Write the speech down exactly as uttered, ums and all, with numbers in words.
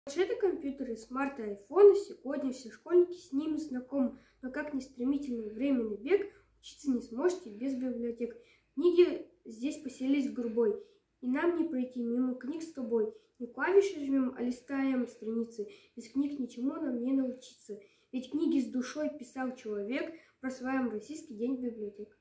Планшеты, компьютеры, смарты, айфоны, сегодня все школьники с ними знакомы, но как ни стремительный временный бег, учиться не сможете без библиотек. Книги здесь поселились гурьбой, и нам не пройти мимо книг с тобой. Не клавиши жмем, а листаем страницы, без книг ничему нам не научиться. Ведь книги с душой писал человек, просваиваем Российский день библиотек.